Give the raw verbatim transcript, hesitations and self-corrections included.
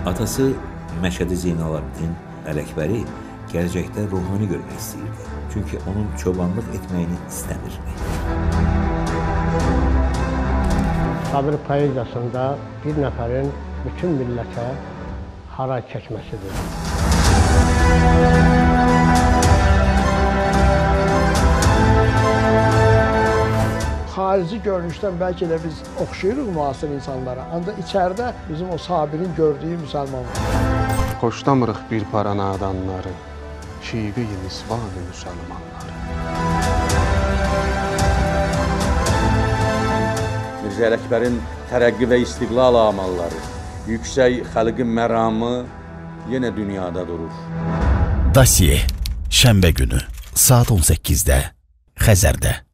Atası Məşədi Zeynalabdin Ələkbəri gələcəkdə ruhani görmək istəyirdi. Çünki onun çobanlıq etməyini istəmirdi. Sabir poeziyasında bir nəfərin bütün millətə haray çəkməsidir. Xarici görünüşdən bəlkə də biz oxşayırıq müasir insanlara, ancaq içəridə bizim o Sabirin gördüyü müsəlman var. Xoşlamırıq bir para nadanları, şive-i nisvan-ı müsəlmanları. Mirzə Ələkbərin tərəqqi və istiqlal amalları, yüksək xalqın məramı yenə dünyada durur. Dasiye, şənbə günü saat on səkkizdə Xəzərdə.